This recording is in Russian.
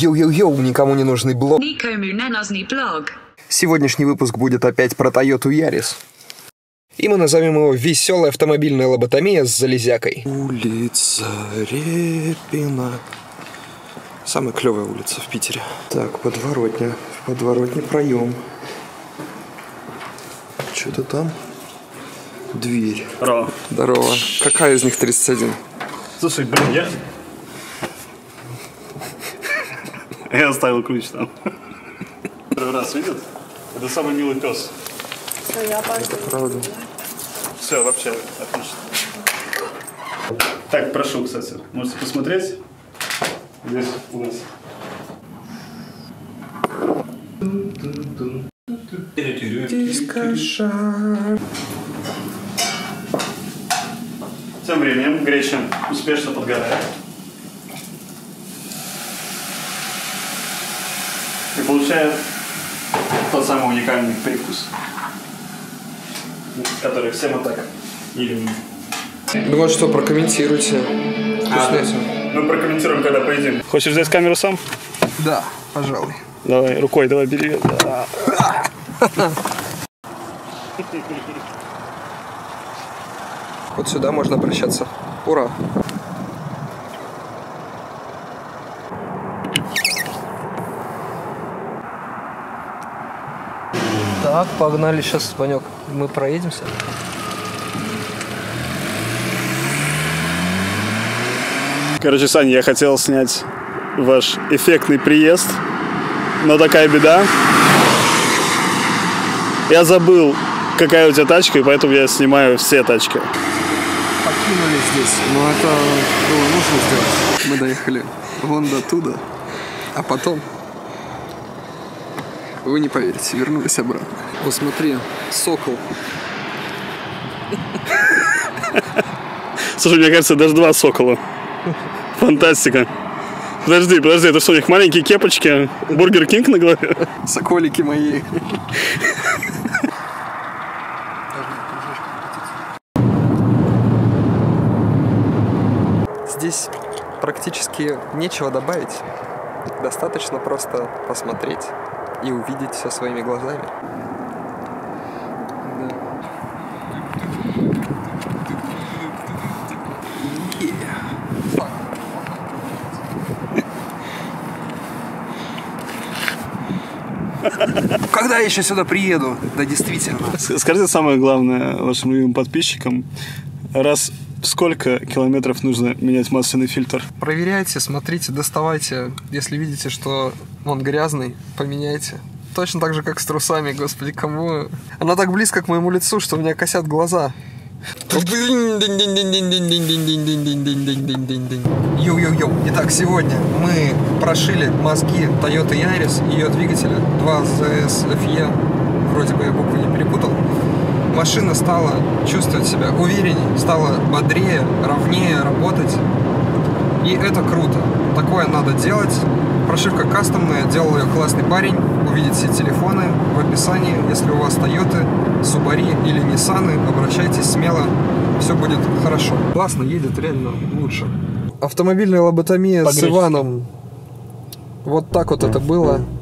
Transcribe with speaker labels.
Speaker 1: Йоу-йоу-йоу, никому не нужный блог. Сегодняшний выпуск будет опять про Toyota Yaris. И мы назовем его «Веселая автомобильная лоботомия с залезякой». Улица Репина. Самая клевая улица в Питере. Так, подворотня. В подворотне проем. Что-то там. Дверь.
Speaker 2: Здорово.
Speaker 1: Здорово. Какая из них 31?
Speaker 2: Слушай, блин, я оставил ключ там. Первый раз видят? Это самый милый пес.
Speaker 1: Это правда.
Speaker 2: Все, вообще отлично. Так, прошу, кстати, можете посмотреть. Здесь у нас. Тем временем греча успешно подгорает. И получает тот самый уникальный привкус, который все мы так не любим.
Speaker 1: Ну вот что, прокомментируйте.
Speaker 2: Мы прокомментируем, когда поедим. Хочешь взять камеру сам?
Speaker 1: Да, пожалуй.
Speaker 2: Давай, рукой, давай, бери. Да.
Speaker 1: Вот сюда можно обращаться. Ура! Так, погнали, сейчас, Ванек, мы проедемся.
Speaker 2: Короче, Саня, я хотел снять ваш эффектный приезд, но такая беда. Я забыл, какая у тебя тачка, и поэтому я снимаю все тачки.
Speaker 1: Покинули здесь, но это было нужно сделать. Мы доехали вон до туда, а потом, вы не поверите, вернулись обратно. Вот смотри, сокол.
Speaker 2: Слушай, мне кажется, даже два сокола. Фантастика. Подожди, это что, у них маленькие кепочки? Бургер Кинг на голове?
Speaker 1: Соколики мои. Здесь практически нечего добавить. Достаточно просто посмотреть и увидеть все своими глазами. Когда я еще сюда приеду? Да, действительно.
Speaker 2: Скажите самое главное вашим любимым подписчикам. Раз в сколько километров нужно менять масляный фильтр?
Speaker 1: Проверяйте, смотрите, доставайте. Если видите, что он грязный, поменяйте. Точно так же, как с трусами, господи, кому... Она так близко к моему лицу, что у меня косят глаза. Йоу-йоу-йоу. Итак, сегодня мы прошили мозги Toyota Yaris, ее двигателя 2ZS FE. Вроде бы я буквы не перепутал. Машина стала чувствовать себя увереннее, стала бодрее, ровнее работать. И это круто. Такое надо делать. Прошивка кастомная, делал ее классный парень. Увидите все телефоны в описании. Если у вас Toyota, Subaru или Nissan, обращайтесь смело. Все будет хорошо. Классно едет, реально лучше. Автомобильная лоботомия с Иваном. Вот так вот это было.